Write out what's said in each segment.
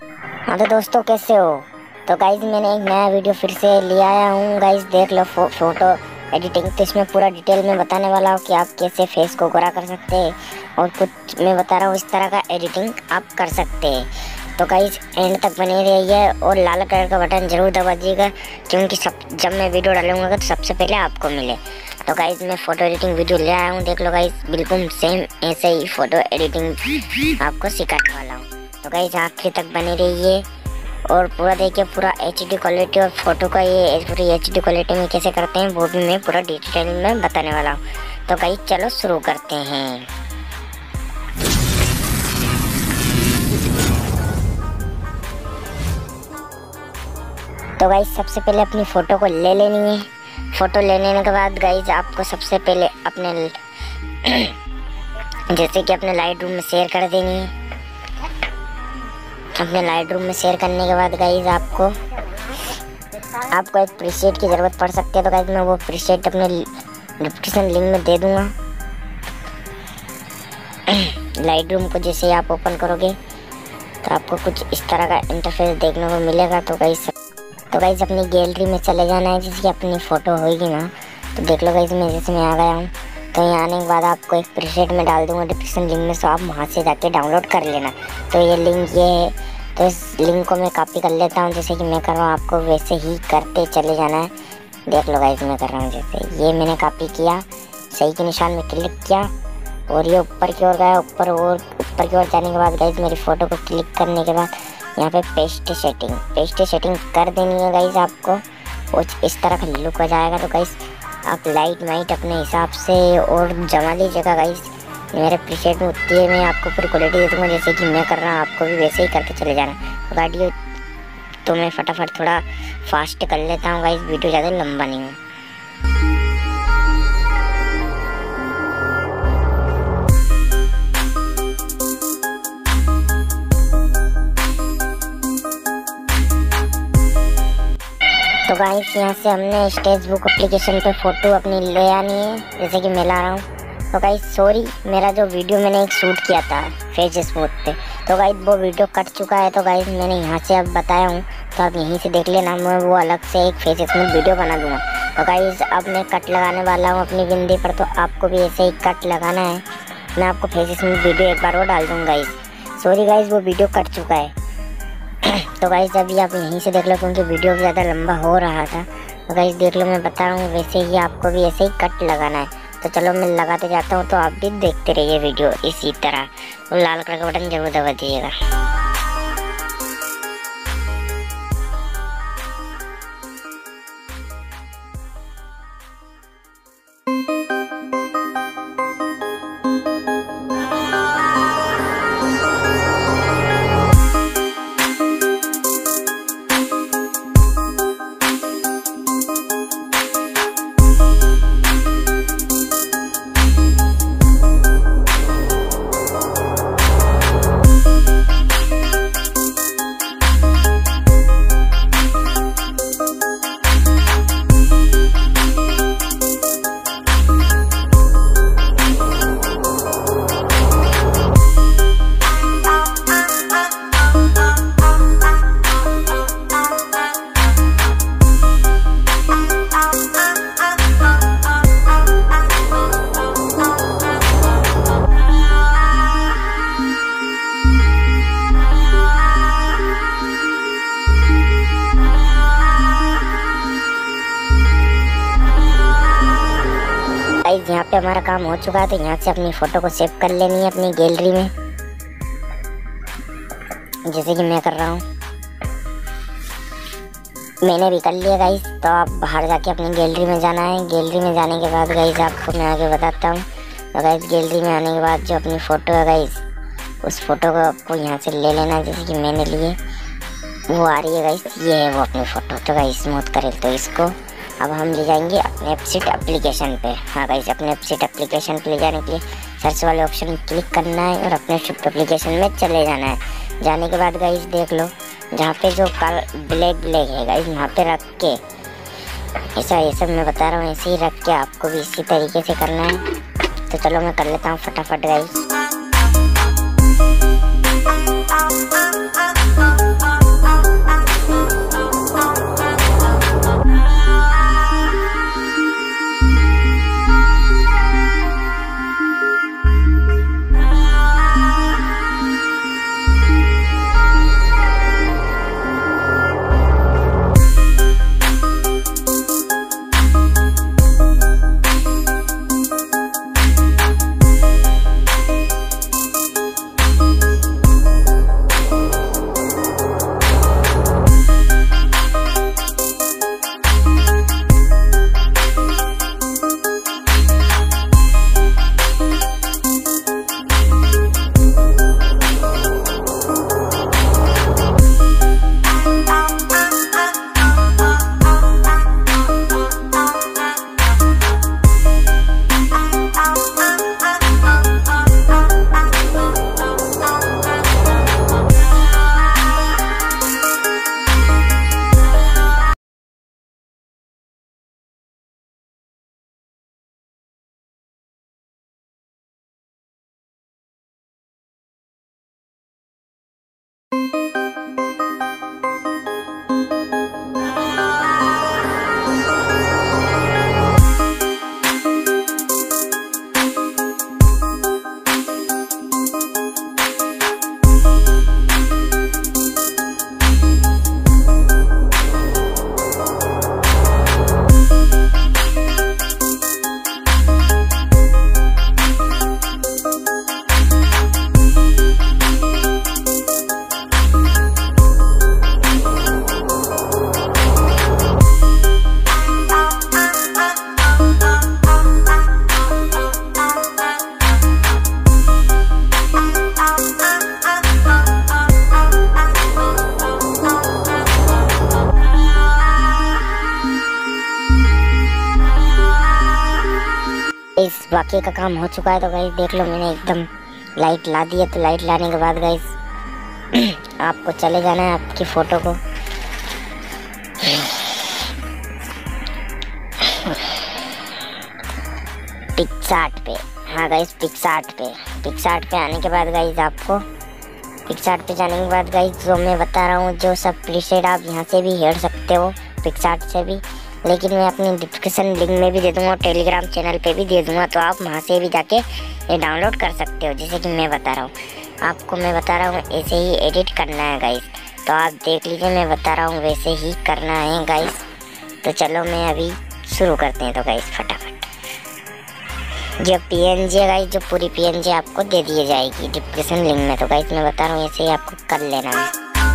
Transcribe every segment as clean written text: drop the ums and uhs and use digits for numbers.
हाँ तो दोस्तों कैसे हो। तो गाइज मैंने एक नया वीडियो फिर से ले आया हूँ। गाइज देख लो फोटो एडिटिंग। तो इसमें पूरा डिटेल में बताने वाला हूँ कि आप कैसे फेस को गोरा कर सकते हैं और कुछ मैं बता रहा हूँ इस तरह का एडिटिंग आप कर सकते हैं। तो गाइज एंड तक बने रहिए और लाल कलर का बटन जरूर दबा दीजिएगा, क्योंकि जब मैं वीडियो डालूंगा तो सबसे पहले आपको मिले। तो गाइज मैं फ़ोटो एडिटिंग वीडियो ले आया हूँ, देख लो गाइज बिल्कुल सेम ऐसे ही फ़ोटो एडिटिंग आपको सिखाने वाला हूँ। तो गाइज आखिर तक बने रहिए और पूरा देखिए, पूरा HD क्वालिटी और फोटो का ये पूरी HD क्वालिटी में कैसे करते हैं वो भी मैं पूरा डिटेल में बताने वाला हूँ। तो गाइज चलो शुरू करते हैं। तो गाइज सबसे पहले अपनी फ़ोटो को ले लेनी है। फ़ोटो ले लेने के बाद गाइज आपको सबसे पहले अपने जैसे कि अपने लाइट रूम में शेयर कर देनी है। अपने लाइट रूम में शेयर करने के बाद गाइज आपको एक प्रीसेट की ज़रूरत पड़ सकती है। तो गाइज मैं वो प्रीसेट अपने डिस्क्रिप्शन लिंक में दे दूँगा। लाइट रूम को जैसे ही आप ओपन करोगे तो आपको कुछ इस तरह का इंटरफेस देखने को मिलेगा। तो गाइज अपनी गैलरी में चले जाना है, जिसकी अपनी फ़ोटो होगी ना। तो देख लो गाइज मैं जैसे मैं आ गया हूँ। तो यहाँ आने के बाद आपको एक प्रीसेट में डाल दूँगा डिस्क्रिप्शन लिंक में, तो आप वहाँ से जाके डाउनलोड कर लेना। तो ये लिंक ये है, तो इस लिंक को मैं कॉपी कर लेता हूँ जैसे कि मैं कर रहा हूँ। आपको वैसे ही करते चले जाना है। देख लो गाइज मैं कर रहा हूँ जैसे ये मैंने कॉपी किया, सही के निशान में क्लिक किया और ये ऊपर की ओर गया। ऊपर की ओर जाने के बाद गाइज मेरी फ़ोटो को क्लिक करने के बाद यहाँ पे पेस्ट सेटिंग कर देनी है गाइज आपको। कुछ इस तरह का लुक आ जाएगा। तो गाइज आप लाइट वाइट अपने हिसाब से और जमा लीजिएगा गाइज। मेरे प्रीसेट में उतनी है, मैं आपको पूरी क्वालिटी दे दूँगा जैसे कि मैं कर रहा हूँ, आपको भी वैसे ही करके चले जाना। तो गाड़ी तो मैं फटाफट थोड़ा फास्ट कर लेता हूँ गाइज, वीडियो ज़्यादा लंबा नहीं हो। तो गाइस यहाँ से हमने स्टेज बुक एप्लीकेशन पे फ़ोटो अपनी ले आनी है, जैसे कि मैं ला रहा हूँ। तो गाइस सॉरी, मेरा जो वीडियो मैंने एक शूट किया था फेस स्मूथ पे, तो गाइस वो वीडियो कट चुका है। तो गाइस मैंने यहाँ से अब बताया हूँ, तो आप यहीं से देख लेना। मैं वो अलग से एक फेस स्मूथ वीडियो बना दूँगा। तो गाइस अब मैं कट लगाने वाला हूँ अपनी बिंदी पर, तो आपको भी ऐसे ही कट लगाना है। मैं आपको फेस स्मूथ वीडियो एक बार वो डाल दूँगा गाइस। सॉरी गाइस वो वीडियो कट चुका है। तो गाइस अभी आप यहीं से देख लो, क्योंकि वीडियो ज़्यादा लंबा हो रहा था। तो गाइस देख लो मैं बता रहा हूँ, वैसे ही आपको भी ऐसे ही कट लगाना है। तो चलो मैं लगाते जाता हूँ, तो आप भी देखते रहिए वीडियो इसी तरह। तो लाल कलर का बटन जरूर दबा दीजिएगा। यहाँ पे हमारा काम हो चुका है। तो यहाँ से अपनी फ़ोटो को सेव कर लेनी है अपनी गैलरी में, जैसे कि मैं कर रहा हूँ। मैंने भी कर लिया गाइस। तो आप बाहर जाके अपनी गैलरी में जाना है। गैलरी में जाने के बाद गाइस आपको मैं आगे बताता हूँ। तो गाइस गैलरी में आने के बाद जो अपनी फ़ोटो है गाइस, उस फ़ोटो को आपको यहाँ से ले लेना है, जैसे कि मैंने लिए। वो आ रही है गाइस, ये है वो अपनी फ़ोटो। तो गाइस स्मूथ करें तो इसको अब हम ले जाएंगे अपने एप्पसीट एप्लीकेशन पे। हाँ गाइस अपने एप्पसीट एप्लीकेशन पे ले जाने के लिए सर्च वाले ऑप्शन में क्लिक करना है और अपने एप्लीकेशन में चले जाना है। जाने के बाद गाइस देख लो, जहाँ पे जो ब्लैक है गाइस, वहाँ पे रख के ऐसा ये सब मैं बता रहा हूँ, ऐसे ही रख के आपको भी इसी तरीके से करना है। तो चलो मैं कर लेता हूँ फटाफट गाइस। इस बाकी का काम हो चुका है। तो गाइस देख लो मैंने एकदम लाइट ला दी है। तो लाइट लाने के बाद गाइस आपको चले जाना है आपकी फ़ोटो को पिक्सार्ट पे। हाँ गाइस पिक्सार्ट पे आने के बाद गाइस आपको पिक्सार्ट पे जाने के बाद गाइस जो मैं बता रहा हूँ जो सब प्रीसेट आप यहाँ से भी हेर सकते हो पिक्सार्ट से भी, लेकिन मैं अपनी डिस्क्रिप्शन लिंक में भी दे दूँगा और टेलीग्राम चैनल पे भी दे दूँगा। तो आप वहाँ से भी जाके ये डाउनलोड कर सकते हो। जैसे कि मैं बता रहा हूँ आपको, मैं बता रहा हूँ ऐसे ही एडिट करना है गाइस। तो आप देख लीजिए मैं बता रहा हूँ वैसे ही करना है गाइस। तो चलो मैं अभी शुरू करते हैं। तो गाइस फटाफट जो PNG है गाइस, जो पूरी PNG आपको दे दी जाएगी डिस्क्रिप्शन लिंक में। तो गाइस मैं बता रहा हूँ ऐसे ही आपको कर लेना है।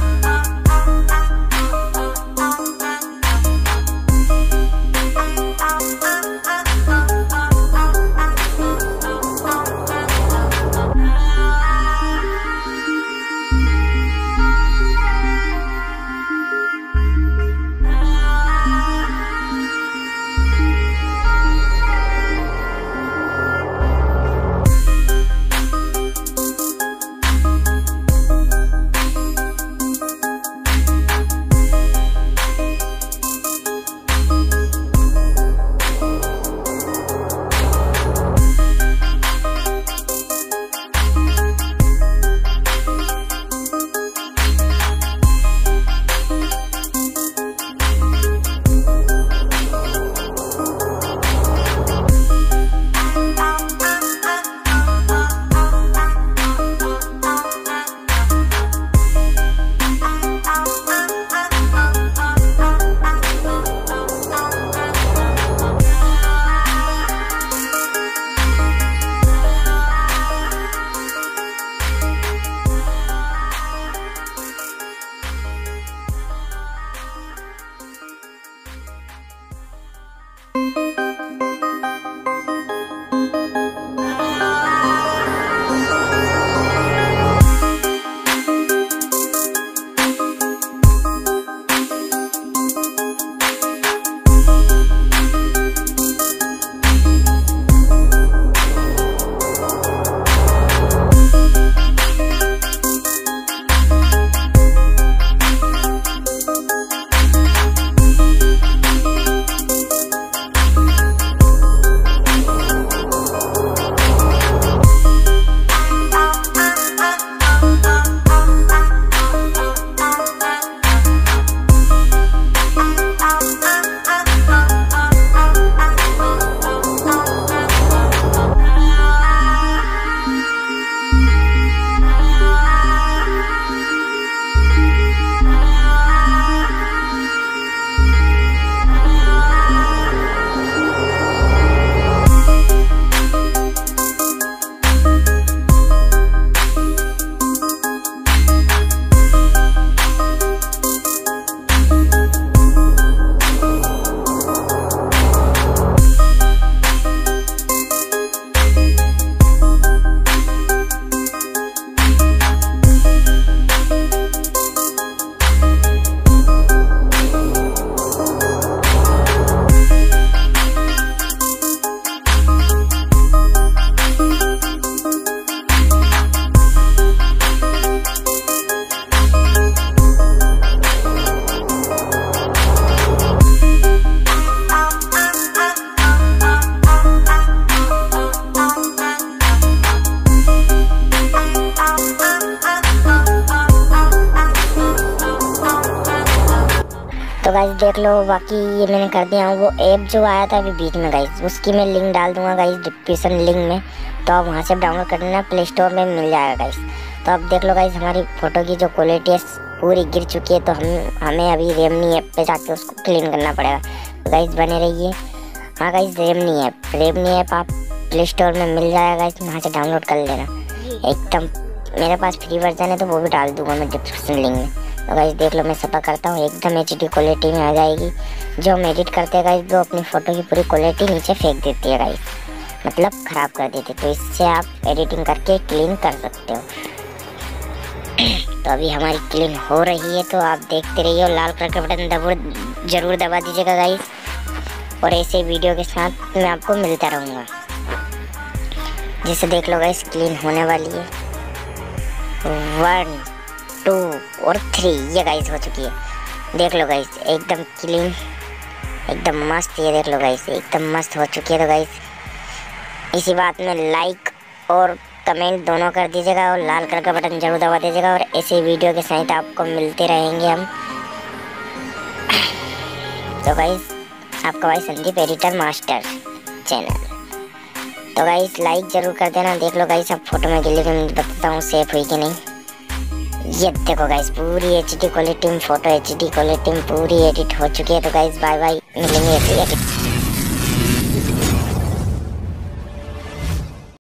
तो गाइस देख लो बाकी ये मैंने कर दिया हूँ। वो ऐप जो आया था अभी बीच में गाइस, उसकी मैं लिंक डाल दूंगा गाइस डिस्क्रिप्शन लिंक में। तो आप वहाँ से डाउनलोड कर लेना, प्ले स्टोर में मिल जाएगा गाइस। तो अब देख लो गाइस हमारी फ़ोटो की जो क्वालिटी है पूरी गिर चुकी है। तो हमें अभी रेमनी ऐप पे जाके उसको क्लीन करना पड़ेगा। तो गाइस बने रहिए। हाँ गाइस रेमनी ऐप आप प्ले स्टोर में मिल जाएगा गाइस, वहाँ से डाउनलोड कर लेना। एकदम मेरे पास फ्री वर्जन है तो वो भी डाल दूंगा मैं डिस्क्रिप्शन लिंक में। तो गाइस देख लो मैं सफा करता हूँ, एकदम HD क्वालिटी में आ जाएगी। जो हम एडिट करते हैं गाइस, जो अपनी फ़ोटो की पूरी क्वालिटी नीचे फेंक देती है गाइस, मतलब ख़राब कर देती है। तो इससे आप एडिटिंग करके क्लीन कर सकते हो। तो अभी हमारी क्लीन हो रही है, तो आप देखते रहिए। लाल कलर का बटन ज़रूर दबा दीजिएगा गाइस। और ऐसे वीडियो के साथ मैं आपको मिलता रहूँगा। जिसे देख लो गाइस क्लीन होने वाली है। 1 2 और 3 ये गाइस हो चुकी है। देख लो गाइस एकदम क्लीन, एकदम मस्त। ये देख लो गाइस एकदम मस्त हो चुकी है। तो गाइस इसी बात में लाइक और कमेंट दोनों कर दीजिएगा और लाल कलर का बटन जरूर दबा दीजिएगा। और ऐसे वीडियो के साथ आपको मिलते रहेंगे हम। तो गाइस आपका भाई संदीप एडिटर मास्टर चैनल। तो गाइस लाइक जरूर कर देना। देख लो गाइस अब फोटो में गैलरी बताता हूँ सेफ हुई कि नहीं। ये देखो गाइस पूरी HD क्वालिटी में फोटो, HD क्वालिटी में पूरी एडिट हो चुकी है। तो गाइस बाय बाय, मिलेंगे ऐसे एडिट।